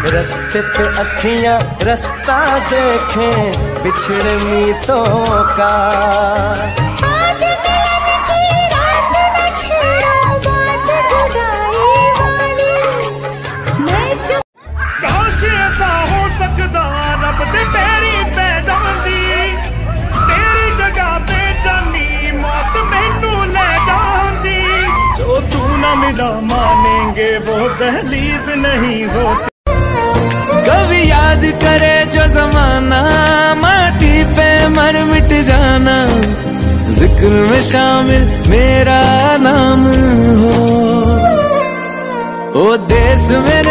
रस्ते पे अखियां रास्ता देखें बिछड़े मीतों का। काश ऐसा हो सकदा रब दे पैरी पै जांदी, तेरी जगह पे जानी मौत मैनू ले जांदी। जो तू ना मिला मानेंगे वो दहलीज नहीं होती। कभी याद करे जो जमाना माटी पे मर मिट जाना, जिक्र में शामिल मेरा नाम हो। ओ देश में